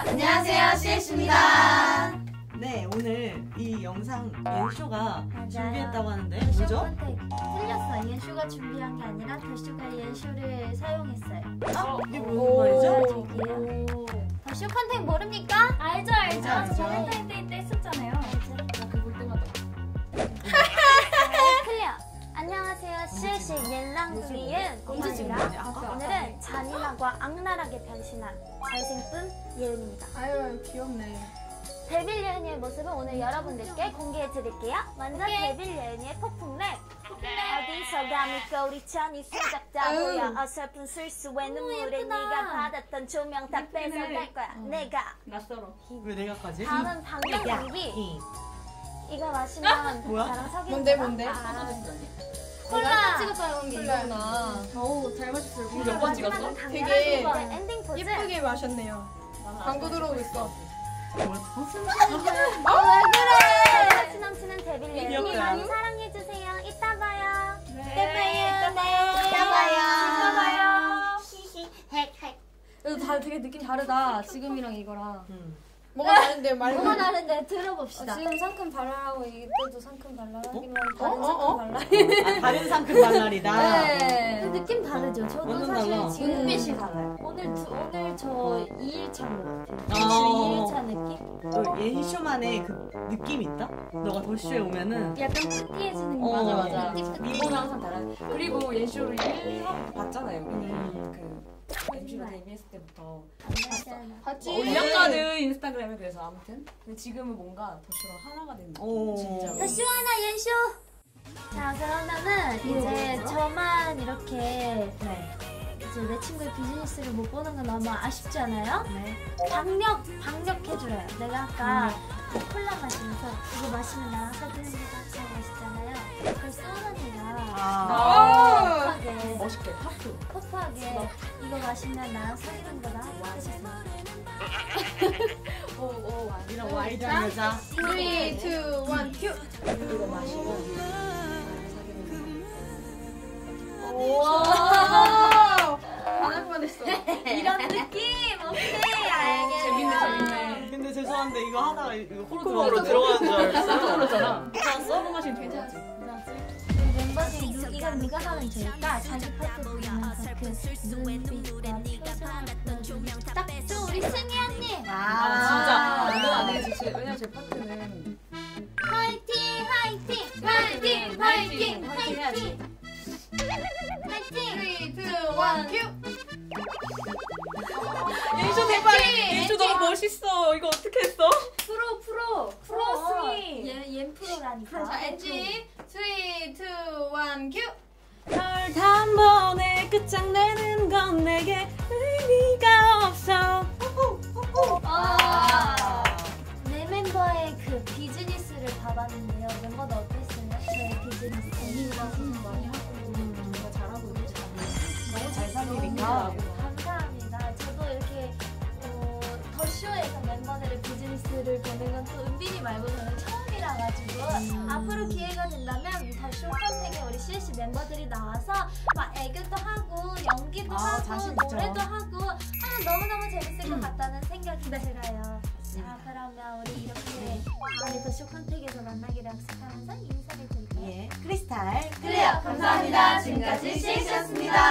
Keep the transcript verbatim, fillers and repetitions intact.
안녕하세요, 씨에스입니다. 네, 오늘 이 영상 옌쇼가 맞아요. 준비했다고 하는데 더쇼 뭐죠? 컨택. 틀렸어. 옌쇼가 준비한 게 아니라 더쇼가 옌쇼를 사용했어요. 아, 이게 무슨 말이죠? 저기요. 더쇼 컨택 모릅니까? 알죠, 알죠. 알죠. 저 valentine 때 했었잖아요. 그볼 때마다. 클리어. 안녕하세요. 씨에스 옌랑이은 공주입니다. 오늘은 잔인하고 악랄하게 변신한 잘생쁜 예은입니다. 아유, 귀엽네. 데빌 예은이의 모습을 오늘 여러분들께 공개해드릴게요. 먼저 데빌 예은이의 폭풍랩. 어디서 감히 꼬리천이 생각다 보여 어설픈 술수의 눈물에 네가 받았던 조명 다 뺏어갈 거야. 내가 낯설어. 왜 내가까지? 다음은 방금 야, 연기. 이. 이거 마시면 뭐야? 나랑 사귀는 뭔데, 거야? 뭔데? 아, 콜라. 찍었다는 게 이거구나. 어우, 잘 마셨어요. 몇 몇 번 찍었어? 되게 엔딩 포즈. 예쁘게 마셨네요. 광고 들어오고 있어. 왜 그래? 같이 넘치는 데빌 예은이 귀엽다. 많이 사랑해주세요. 이따 봐요. 네, 이따 봐요. 이따 봐요. 이따 봐요. 그래도 다 되게 느낌 다르다. 지금이랑 이거랑. 음. 뭐가 다른데, 말 뭐가 다른데 들어봅시다. 아, 지금 상큼 발랄하고 이때도 상큼 발랄하기만 어? 다른 어? 상큼 어? 발랄. 아, 다른 상큼 발랄이다. 네. 그 느낌 다르죠? 저도 완전 사실 달라. 지금 눈빛이 달라요. 오늘 두, 오늘 저 이 일차인 것 같아요. 아. 이 일차 느낌? 또 옌쇼만의 그 느낌이 있다? 너가 더쇼에 오면은 약간 푸티해지는 어, 거 맞아, 맞아. 띠띠띠. 미모는 항상 달라요. 그리고 옌쇼를 일 화부터 봤잖아요. 음. 그 엠씨가 데뷔했을 때부터. 봤지? 어, 일 년간은 인스타그램에 그래서 아무튼. 근데 지금은 뭔가 더쇼랑 하나가 된 오. 느낌. 진짜. 더쇼 하나 옌쇼! 자 그러면은 이제 뭐죠? 저만 이렇게 네. 이제 내 친구의 비즈니스를 못 보는 건 너무 아쉽지 않아요? 네. 방역, 방역해줘요. 내가 아까 그 콜라 마시면서 이거 마시면 나랑 사귀는 거다 하고 있었잖아요. 그걸 소원이가 아. 퍼프하게 멋있게 파프. 퍼프하게 이거 마시면 나랑 사귀는 거다 하셨어요. 오오 이런 와이드한 여자. 삼, 이, 일, 큐! 이거 마시고. 와! 반할 뻔했어. 이런 느낌! 오케이! 알겠어. 재밌네, 재밌네. 근데 죄송한데 이거 하다가 이거 콧구멍으로 홀로 들어가는 줄 알았어요. 그러잖아. 괜찮았어? 마시면 괜찮지. 우리 멤버 중에 누, 이건 누가 하면 좋을까? 자기 파트 보면서 그 눈빛과 표정 딱죠 우리 승희 언니! 아, 진짜. 이거 안 해주지. 왜냐면 제 파트는. 화이팅! 화이팅! 화이팅! 화이팅! 화이팅 해야지. 화이팅! 삼, 이, 일, 큐! 옌쇼 대박! 옌쇼 너무 멋있어. 이거 어떻게 했어? 프로 프로! 프로 승희! 얘, 얘 프로라니까. 자, 엔지 삼, 이, 일, 큐! 널 단번에 끝장내는 건 내게 의미가 없어. 아, 내 멤버의 그 비즈니스를 봐봤는데요. 멤버들 어땠어요? 저의 비즈니스. 언니가 고생 많이 하고 뭔가 잘하고 있잖아. 너무 잘 살리니까. 아, 감사합니다. 저도 이렇게 어, 더쇼에서 멤버들의 비즈니스를 보는 건 또 은빈이 말고는 처음이라 가지고 음. 앞으로 기회가 된다면 더쇼 컨택에 우리 씨에스 멤버들이 나와서 막 애교도 하고 연기도 아, 하고 자신 있죠. 노래도 하고 아, 너무너무 재밌을 것 같다는 생각이 들어요. 자 그러면 우리 이렇게 다음에 더쇼 컨택에서 만나기를 약속하면서 인사를 드릴게요. 예, 크리스탈. 그래요. 감사합니다. 지금까지 씨에스였습니다.